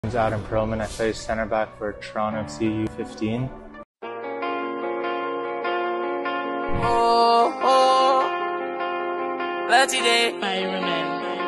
I'm Pearlman. I play center back for Toronto FC U15. Let's eat it. Pearlman.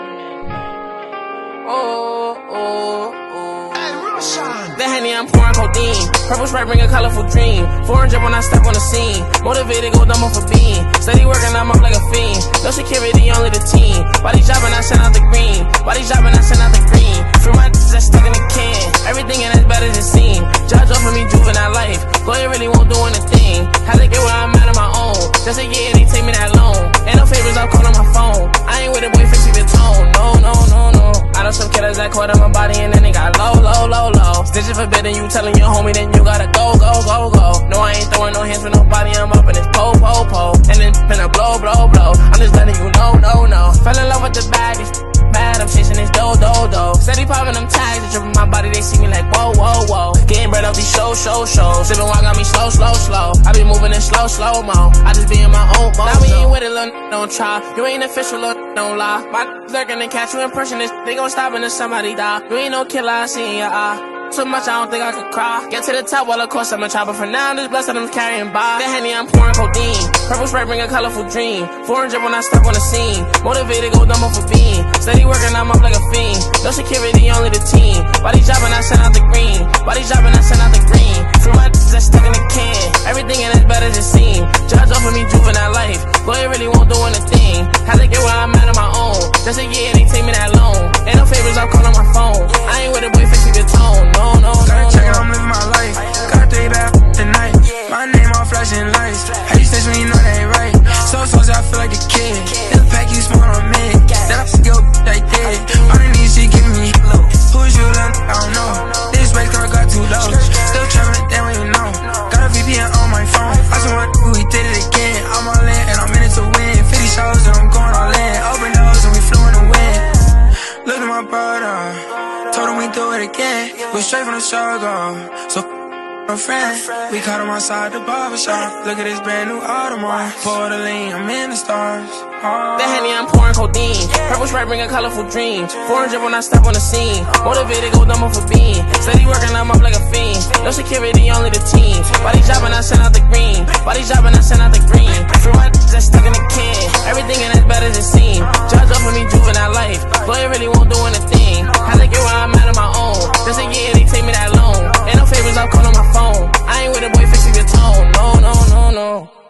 The Henny, I'm pouring codeine. Purple Sprite bring a colorful dream. 400 when I step on the scene. Motivated, go dumb off a beam. Steady working, I'm up like a fiend. No security, only the team. Body jobbing, I send out the green. Body jobbing, I send out the green. Free my that's stuck in the can. Everything in as bad as it seems. Judge over me, juvenile life. Lawyer really won't do anything. Had to get where I'm at on my own. Just a year, they take me that long. Ain't no favors, I'm calling my phone. I ain't with a boy fixing the tone. No, no, no, no. I know some killers that caught in my body and then they got low. Snitching forbidden, you telling your homie, then you gotta go. No, I ain't throwing no hands with nobody, I'm up in this po. And then finna blow. I'm just letting you know, no. Fell in love with the bag, it's bad, I'm chasing this dough. Steady popping them tags, they dripping my body, they see me like whoa. Getting bread off these shows. Sipping wine got me slow. I be moving in slow-mo. I just be in my own mode. Now we ain't with it, little don't try. You ain't official, little don't lie. My lurking and catch you impressionist, they gon' stop until somebody die. You ain't no killer, I see in your eye. So much I don't think I could cry. Get to the top, well of course I'm a chopper. For now I'm just blessed that I'm carrying by. The Henny, I'm pouring codeine. Purple Sprite bring a colorful dream. 400 when I step on the scene. Motivated, go dumb off a beam. Steady working, I'm up like a fiend. No security, only the team. Body jobbing, I send out the green. Body jobbing, I send out the green. Free my that's stuck in the can. Everything in as bad as it seems. Judge over me, juvenile life. Lawyer really won't do anything. Had to get where I'm at on my own. Just a year, they take me that long. Ain't no favors, I'm calling my phone. I ain't with a boy fixing the tone. No. Gotta check it, I'm living my life. Gotta three back tonight. My name all flashing lights. How you snitch when you know that ain't right? So I feel like a kid. In the pack, you smoke on me. Then I go like that. Underneath, she giving me low. Who's you, I don't know. This race car got too low. Still traveling, damn, you know. Got a VPN on my phone. I just want we did it again. I'm all in and I'm in it to win. 50 shows and I'm going all in. Open doors and we flew in the wind. Look at my brother. Told him we do it again. We straight from the struggle. So a friend. We caught him outside the barbershop. Look at this brand new Audemars. Pour the lean, I'm in the stars. The Henny, I'm pouring codeine. Purple Sprite bring a colorful dream. 400 when I step on the scene. Motivated, go dumb off a beam. Steady working, I'm up like a fiend. No security, only the team. Body jobbing, I send out the green. Body jobbing, I send out the green. Free my that's stuck in the can. Everything in as bad as it seems. Judge over me, juvenile life. Lawyer really won't do anything. Had to get where I'm at on my own. Just a year, they take me that long. Ain't no favors, I'm calling my phone. I ain't with a boy fixing your tone. No.